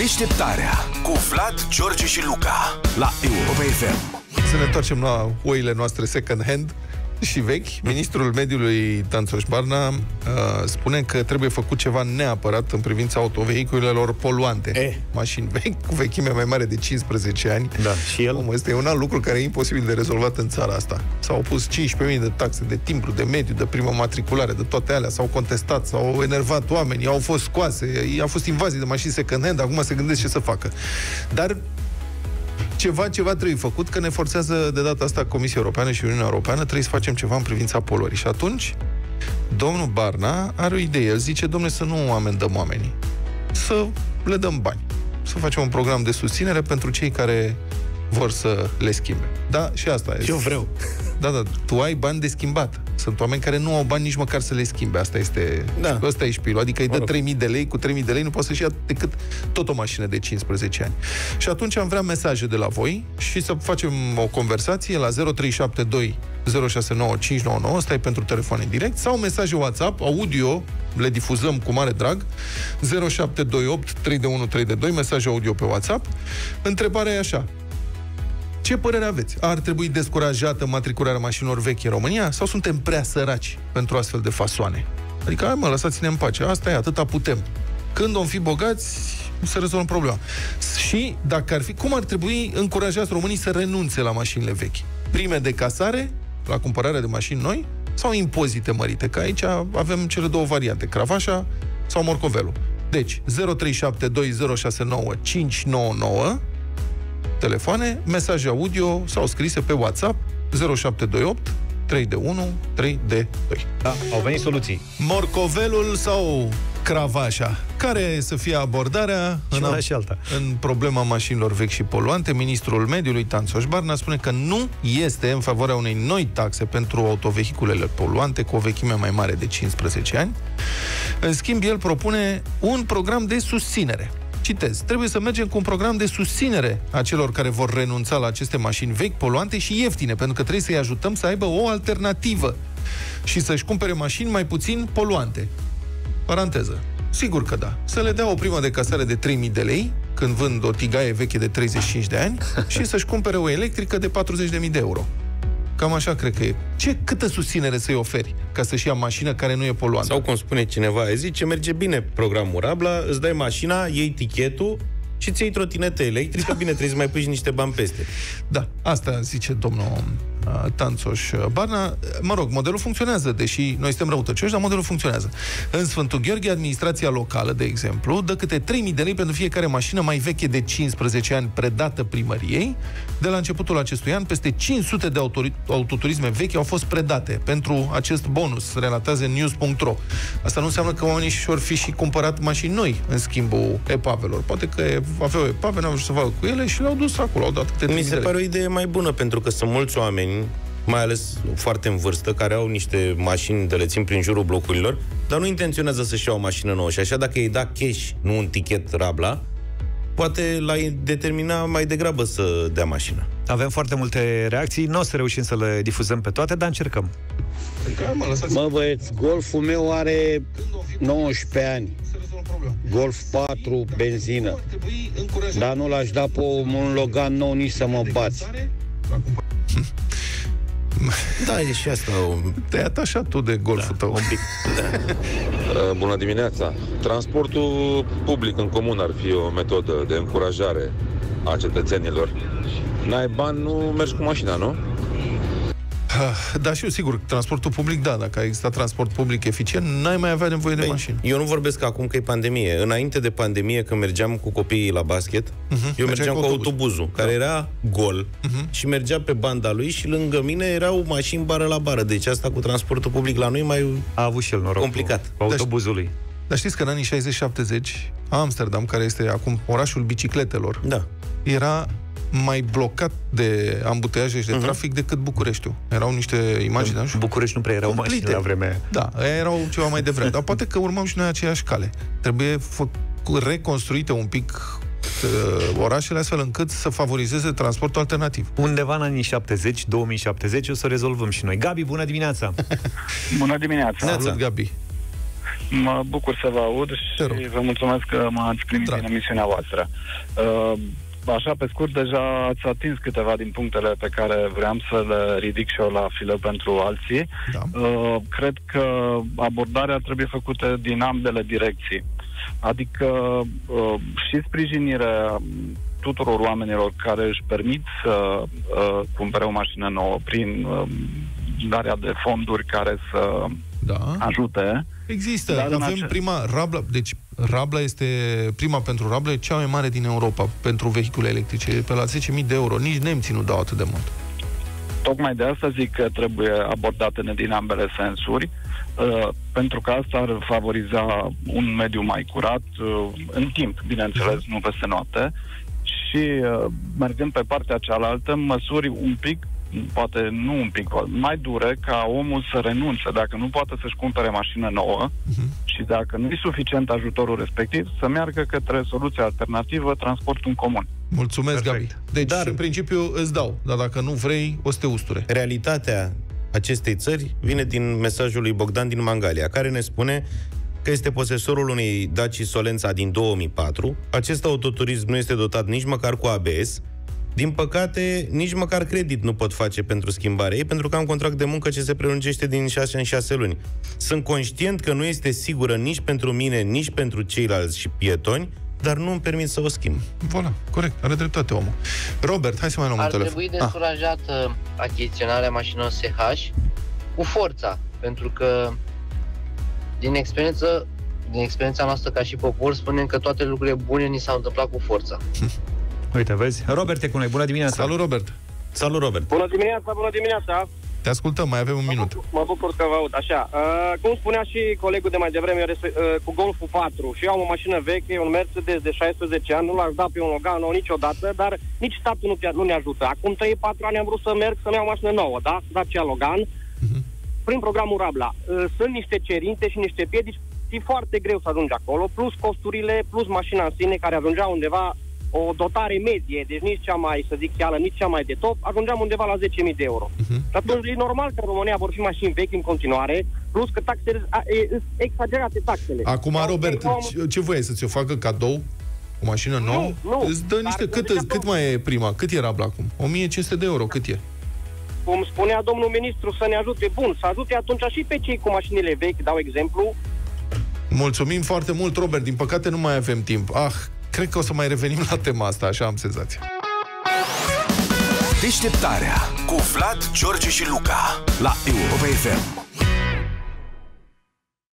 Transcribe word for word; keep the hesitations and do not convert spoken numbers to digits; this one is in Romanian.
Deșteptarea cu Vlad, George și Luca la Europa F M. Să ne întoarcem la oile noastre second hand și vechi. Ministrul Mediului Tanțoș Barna uh, spune că trebuie făcut ceva neapărat în privința autovehiculelor poluante. Eh. Mașini vechi cu vechime mai mare de cincisprezece ani. Da, și el? Om, este un alt lucru care e imposibil de rezolvat în țara asta. S-au pus cincisprezece mii de taxe de timbru, de mediu, de primă matriculare, de toate alea. S-au contestat, s-au enervat oamenii, au fost scoase, a fost invazii de mașini second hand, acum se gândesc ce să facă. Dar Ceva, ceva trebuie făcut, că ne forțează de data asta Comisia Europeană și Uniunea Europeană, trebuie să facem ceva în privința poluării. Și atunci, domnul Barna are o idee. El zice, domnule, să nu amendăm oamenii, să le dăm bani, să facem un program de susținere pentru cei care vor să le schimbe. Da, și asta este. Eu vreau. Da, da, tu ai bani de schimbat. Sunt oameni care nu au bani nici măcar să le schimbe. Asta este, da. Asta e șpilul. Adică îi dă trei mii de lei, cu trei mii de lei nu poți să-și ia decât tot o mașină de cincisprezece ani. Și atunci am vrea mesaje de la voi și să facem o conversație la zero trei șapte doi zero șase nouă cinci nouă nouă, stai pentru telefon în direct, sau mesaje WhatsApp, audio, le difuzăm cu mare drag, zero șapte doi opt trei unu trei doi, mesaje audio pe WhatsApp. Întrebarea e așa: ce părere aveți? Ar trebui descurajată matricularea mașinilor vechi în România? Sau suntem prea săraci pentru astfel de fasoane? Adică, hai mă, lăsați-ne în pace. Asta e, atâta putem. Când vom fi bogați, să rezolvăm problema. Și, dacă ar fi, cum ar trebui încurajați românii să renunțe la mașinile vechi? Prime de casare, la cumpărarea de mașini noi, sau impozite mărite? Că aici avem cele două variante, cravașa sau morcovelul. Deci, zero trei șapte doi zero șase nouă cinci nouă nouă, telefoane, mesaje audio sau scrise pe WhatsApp zero șapte doi opt trei unu trei doi. Da, au venit soluții. Morcovelul sau cravașa? Care să fie abordarea și în, una și alta. în problema mașinilor vechi și poluante? Ministrul Mediului Tanțoș Barna spune că nu este în favoarea unei noi taxe pentru autovehiculele poluante cu o vechime mai mare de cincisprezece ani. În schimb, el propune un program de susținere. Citez, trebuie să mergem cu un program de susținere a celor care vor renunța la aceste mașini vechi, poluante și ieftine, pentru că trebuie să-i ajutăm să aibă o alternativă și să-și cumpere mașini mai puțin poluante. Paranteză. Sigur că da. Să le dea o primă de casare de trei mii de lei, când vând o tigaie veche de treizeci și cinci de ani, și să-și cumpere o electrică de patruzeci de mii de euro. Cam așa cred că e. Ce, câtă susținere să-i oferi ca să-și ia mașină care nu e poluantă? Sau cum spune cineva, zice, merge bine programul Rabla, îți dai mașina, iei tichetul și ți iei trotinetă electrică, bine, trebuie să mai pui și niște bani peste. Da, asta zice domnul uh, Tanțoș Barna. Mă rog, modelul funcționează, deși noi suntem răutăcioși, dar modelul funcționează. În Sfântul Gheorghe, administrația locală, de exemplu, dă câte trei mii de lei pentru fiecare mașină mai veche de cincisprezece ani predată primăriei. De la începutul acestui an, peste cinci sute de autoturisme vechi au fost predate pentru acest bonus, relatează news punct ro. Asta nu înseamnă că oamenii și-or fi și cumpărat mașini noi în schimbul epavelor. Poate că aveau epave, n-au vrut să facă cu ele și le-au dus acolo, au dat câte. Mi se pare o idee mai bună, pentru că sunt mulți oameni, mai ales foarte în vârstă, care au niște mașini de le țin prin jurul blocurilor, dar nu intenționează să-și ia o mașină nouă. Și așa, dacă îi da cash, nu un tichet Rabla, poate l-ai determina mai degrabă să dea mașină. Avem foarte multe reacții, nu o să reușim să le difuzăm pe toate, dar încercăm. Mă băieți, Golful meu are nouăsprezece ani. Golf patru, benzină. Dar nu l-aș da pe un Logan nou nici să mă bați. Da, e și asta. Te-ai atașat tu de golful da, tău. Un pic. Da. Bună dimineața. Transportul public în comun ar fi o metodă de încurajare a cetățenilor. N-ai bani, nu mergi cu mașina, nu? Da, și eu, sigur, transportul public, da, dacă a existat transport public eficient, n-ai mai avea nevoie de Băi, mașină. Eu nu vorbesc acum că e pandemie. Înainte de pandemie, când mergeam cu copiii la basket, uh-huh. eu mergeam cu autobuz. autobuzul, da. care era gol, uh-huh. și mergea pe banda lui și lângă mine erau mașini bară la bară. Deci asta cu transportul public la noi mai a avut și el noroc complicat. Cu autobuzul lui. Dar știți că în anii șaizeci șaptezeci, Amsterdam, care este acum orașul bicicletelor, da. era mai blocat de ambuteiaje și de uh-huh. trafic decât Bucureștiul. Erau niște imagini, în București nu prea erau mașini la vremea. Da, erau ceva mai devreme. Dar poate că urmăm și noi aceeași cale. Trebuie fă- reconstruite un pic uh, orașele astfel încât să favorizeze transportul alternativ. Undeva în anii șaptezeci, două mii șaptezeci, o să rezolvăm și noi. Gabi, bună dimineața! Bună dimineața! Salut, Gabi! Mă bucur să vă aud și vă mulțumesc că m-ați primit în emisiunea voastră. Uh, Așa, pe scurt, deja ați atins câteva din punctele pe care vreau să le ridic și eu la filă pentru alții. Da. Uh, cred că abordarea trebuie făcută din ambele direcții. Adică uh, și sprijinirea tuturor oamenilor care își permit să uh, cumpere o mașină nouă prin uh, darea de fonduri care să da. ajute. Există. Avem acest... prima Rabla, deci Rabla este prima pentru Rabla, e cea mai mare din Europa pentru vehicule electrice, pe la zece mii de euro. Nici nemții nu dau atât de mult. Tocmai de asta zic că trebuie abordate din ambele sensuri, uh, pentru că asta ar favoriza un mediu mai curat, uh, în timp, bineînțeles, nu peste noapte, și uh, mergând pe partea cealaltă, măsuri un pic, poate nu un pic, mai dure, ca omul să renunțe, dacă nu poate să-și cumpere mașină nouă uh-huh. și dacă nu e suficient ajutorul respectiv, să meargă către soluția alternativă, transportul în comun. Mulțumesc, Perfect. Gabi. Deci, dar, în principiu, îți dau, dar dacă nu vrei, o să te usture. Realitatea acestei țări vine din mesajul lui Bogdan din Mangalia, care ne spune că este posesorul unei Dacia Solența din două mii patru. Acest autoturism nu este dotat nici măcar cu A B S. Din păcate, nici măcar credit nu pot face pentru schimbarea ei, pentru că am contract de muncă ce se prelungește din șase în șase luni. Sunt conștient că nu este sigură nici pentru mine, nici pentru ceilalți și pietoni, dar nu îmi permit să o schimb. Voilà, corect, are dreptate omul. Robert, hai să mai luăm un telefon. Ar trebui descurajată ah. achiziționarea mașinilor S H cu forța, pentru că din experiență, din experiența noastră ca și popor, spunem că toate lucrurile bune ni s-au întâmplat cu forța. Uite, vezi? Robert e cu noi. Bună dimineața! Salut, Robert! Salut, Robert! Bună dimineața, bună dimineața! Te ascultăm, mai avem un minut. Mă, mă bucur că vă aud. Așa, uh, cum spunea și colegul de mai devreme, uh, cu Golful patru, și eu am o mașină veche, un Mercedes de șaisprezece ani, nu l-aș da pe un Logan nou niciodată, dar nici statul nu, nu ne ajută. Acum trei patru ani am vrut să merg să-mi iau o mașină nouă, da? Dacia Logan, uh-huh. prin programul Rabla. Uh, sunt niște cerințe și niște piedici, e foarte greu să ajungi acolo, plus costurile, plus mașina în sine, care ajungea undeva o dotare medie, deci nici cea mai, să zic, cheală, nici cea mai de top, ajungeam undeva la zece mii de euro. Uh-huh. Și atunci e normal că în România vor fi mașini vechi în continuare, plus că taxele, sunt exagerate taxele. Acum, Robert, ce, ce voiai, să ți-o facă cadou? O mașină nouă? Nu, nu. Îți dă niște, cât, îți, cât mai e prima? Cât e Rabla acum? o mie cinci sute de euro, cât e? Cum spunea domnul ministru, să ne ajute, bun, să ajute atunci și pe cei cu mașinile vechi, dau exemplu. Mulțumim foarte mult, Robert, din păcate nu mai avem timp. Ah, cred că o să mai revenim la tema asta, așa am senzația. Deșteptarea cu Vlad, George și Luca la Europa F M.